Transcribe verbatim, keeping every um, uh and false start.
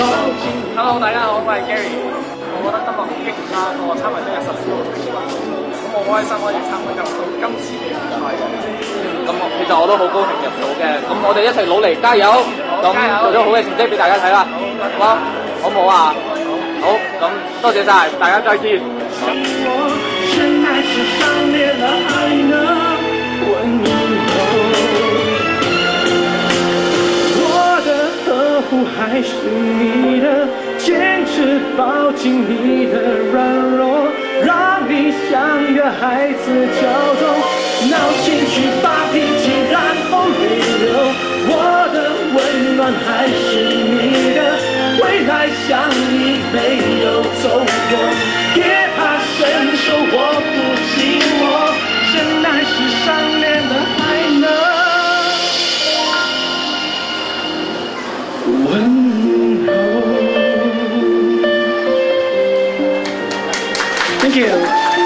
Hello， 大家好，我係 Gary。我覺得今日好激烈啦，我參為咗日十四號決賽，咁我好開心可以參與入到今次嘅決賽嘅。 咁其實我都好高興入到嘅，咁我哋一齊努力加油，咁做咗好嘅成績俾大家睇啦，好嗎？好唔好啊？好，咁多謝晒，大家再見。 还是你的坚持，抱紧你的软弱，让你像个孩子骄纵，闹情绪发脾气，然后泪流。我的温暖还是你的，未来像你没有走过，别怕伸手握不紧我，真爱是上脸的还能温柔。Thank you.